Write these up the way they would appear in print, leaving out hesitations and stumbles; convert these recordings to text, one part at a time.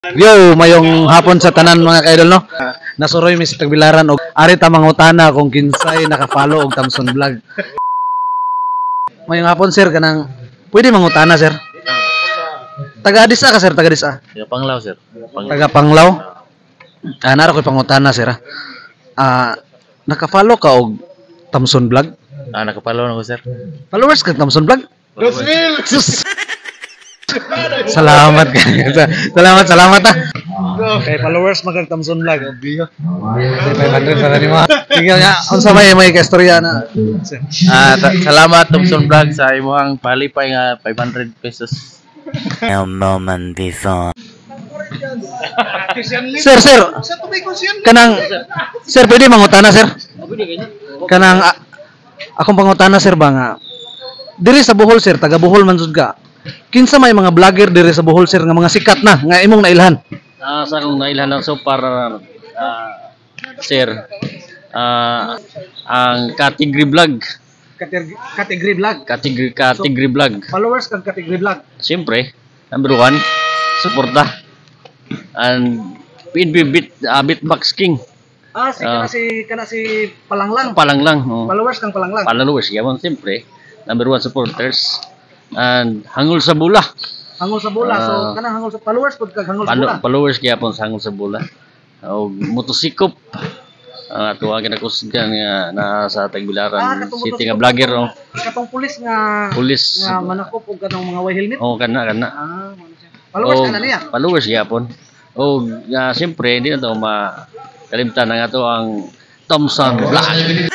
Yo, mayong hapon sa tanan mga kaidol no. Nasuroy mi sa Tagbilaran og ari ta mangutana kung kinsay naka-follow og Thompson Vlog. Mayong hapon sir kanang pwede mangutana sir. Taga Adisa ka sir, taga Adisa. Taga Panglao, sir. Taga Panglao. Nara ko pangutana sir. Naka-follow ka og Thompson Vlog? Nakapalaw na ko, sir. Followers ka Thompson Vlog? 2,000! Sus. Salamat kayo. Salamat ah. Okay, followers magag Thompson Vlog. Obviyo. 500 para ni mo. Sige nga, unsa may kastorya na. Salamat, Thompson Vlog, sa imong palipay nga 500 pesos. A moment before. Sir. Kanang sir, pwede mangutana sir? Kanang akong pangutana sir ba nga diri sa Bohol sir, taga Bohol man jud ka. Kinsa may mga vlogger diri sa Bohol sir nga mga sikat na nga imong nailhan? Sa akong nailhan so para sir, ang category vlog. Category vlog. Category vlog. Followers kag category vlog. Siyempre, number 1, suporta. And Beatbox King. Kana si Palanglang. Palanglang. Followers kang Palanglang. Followers, yaman siyempre. Number 1 supporters. And Hangul sa Bula. Hangul sa Bula. So kanang hangul sa followers pud kag hangul sa Bula. Followers gyapon sa Hangul sa Bula. O motosikop. Tuwagin ako nga na sa Tagbilaran city nga vlogger no. Katong pulis nga manakop og kanang mga way helmet. Kana. Followers kana niya. Followers gyapon. O siyempre hindi na to makalimtan na nga to ang Thompson Vlog.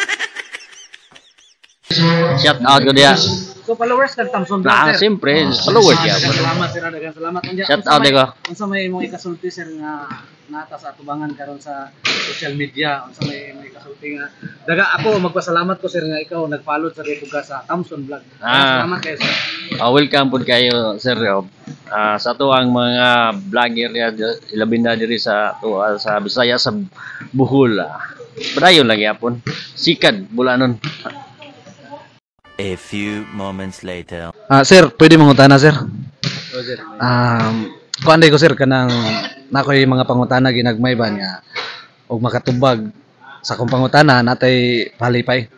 Shout out ko diya. So followers kag Thompson Vlog sir. Siyempre followers gyapon. Salamat sir, daghang salamat. Shout out ko. Unsa may imong ikasulti sir nga nata sa atubangan karon sa social media, unsa may ikasulti nga ako magpasalamat ko sir nga ikaw nag-follow sa repuga sa Thompson Vlog. Salamat kayo sir. Welcome po kayo sir. Sa to ang mga vlogger ilabi na diri sa sa Bisaya sa Bohol. Padayon lagi apon. Sikad bulanon. A few moments later. Sir, pwede mangutana sir? Sir. Kuanday ko sir kanang nakoy mga pangutana ginagmay ba nga og makatubag sa akong pangutana natay palipay.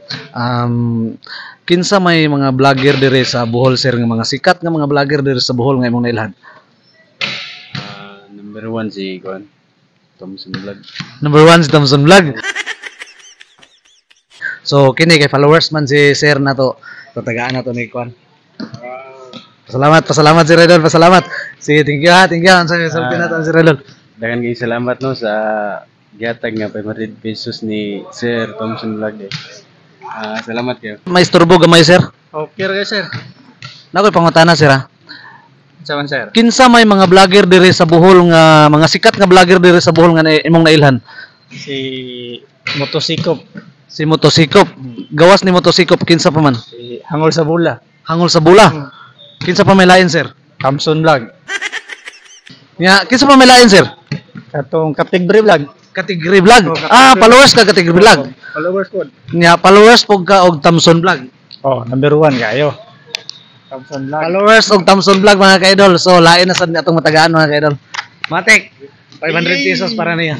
Kinsa may mga vlogger diri sa Bohol sir nga mga sikat nga mga vlogger diri sa Bohol nga imong nailhan? Number 1 si Thompson Vlog. Number 1 si Thompson Vlog. So kini kay followers man si sir na to. Tagaan na to ni Kwan. Pasalamat si Redol, pasalamat. Sige, thank you. Sa sulti na to si Redol. Dagan kay salamat no sa gihatag nga 500 pesos ni Sir Thompson Vlog. Salamat kayo. May istorbo gamay sir. Okay ra sir. Nakoy pangutana sir ha. Saman sir. Kinsa may mga vlogger diri sa Bohol nga mga sikat nga vlogger diri sa Bohol nga imong nailhan? Si Motosikop. Si Motosikop. Gawas ni Motosikop kinsa pa man? Si Hangul sa Bula. Hangul sa Bula. Kinsa pa may lain sir? Thompson Vlog. Kinsa pa may lain sir? Katong category vlog. Category vlog. Followers ka category vlog. Followers ko. Followers pog ka og Thompson Vlog. Number 1 kayo. Thompson Vlog. Followers og Thompson Vlog mga kaidol. So lain na sad atong matagaan mga kaidol. Matik 500 pesos para niya.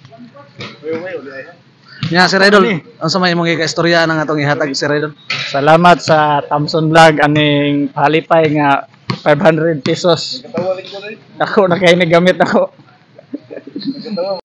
Sir Idol, unsa may imong ika-istorya nang atong ihatag Sir Idol? Salamat sa Thompson Vlog aning palipay nga 500 pesos. Ako na kay ni gamit ako.